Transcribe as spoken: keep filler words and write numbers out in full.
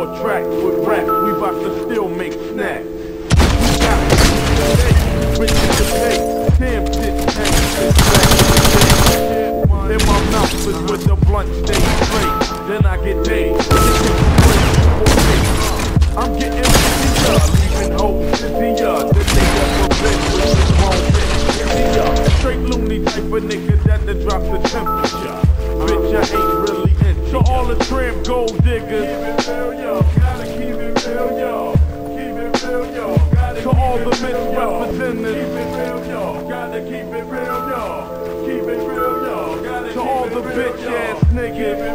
more tracks with rap. We bout to still make snacks. Rich to pay, damn shit, in my mouth is with the blunt stay straight. Then I get paid. I'm getting busier, leaving hoes busier. The nigga for bitch with his wrong bitch. Straight loony type of nigga that to drop the temperature. Bitch, I ain't really into. So all the tramp gold diggers. Keep it real, yo. Gotta keep it real, yo. Keep it real, yo. To all the misrepresentatives, keep it real, yo. Gotta keep it real, yo. Keep it real, yo. To all the bitch ass niggas.